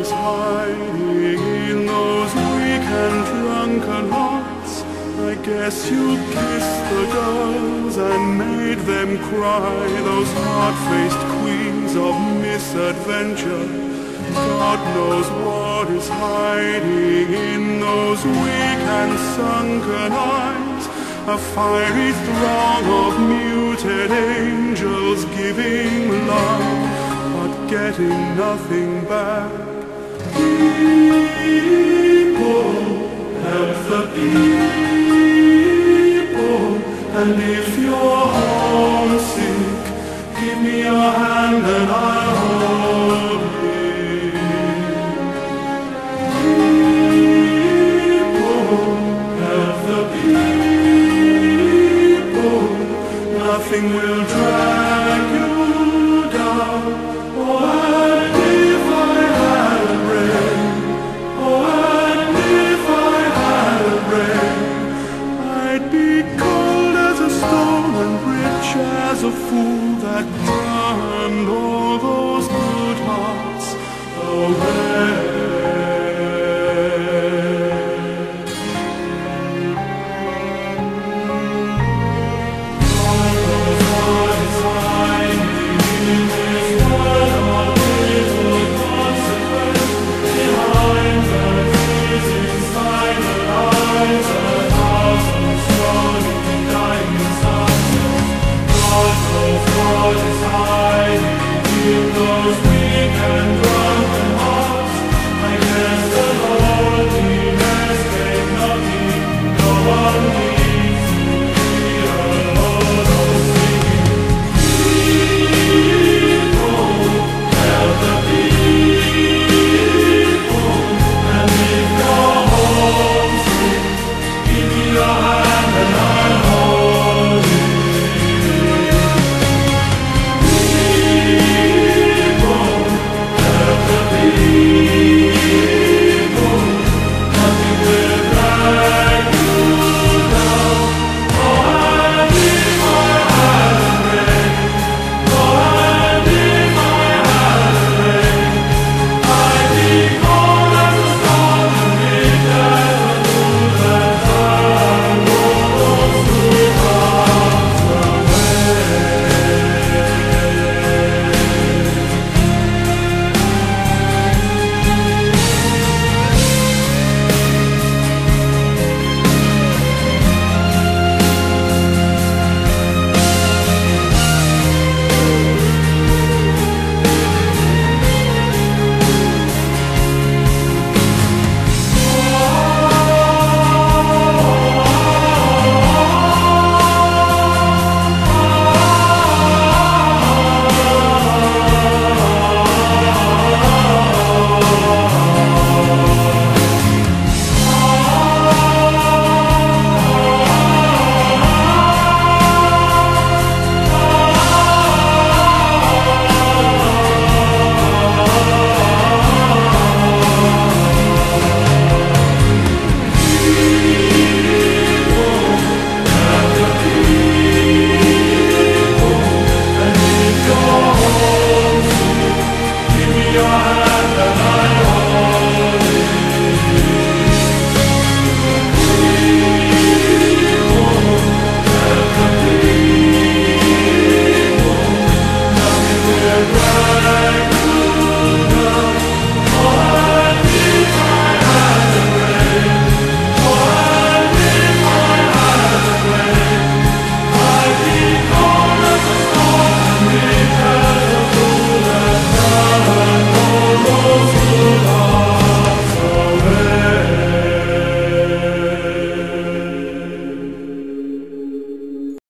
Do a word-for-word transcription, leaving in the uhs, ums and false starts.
is hiding in those weak and drunken hearts. I guess you kissed the girls and made them cry, those hard-faced queens of misadventure. God knows what is hiding in those weak and sunken eyes, a fiery throng of muted angels giving love, but getting nothing back. People, help the people, and if you're homesick, give me your hand and I'll hold it. People, help the people, nothing will drag you down. Oh, and if I had a brain, oh, and if I had a brain, I'd be cold as a stone and rich as a fool that turned all the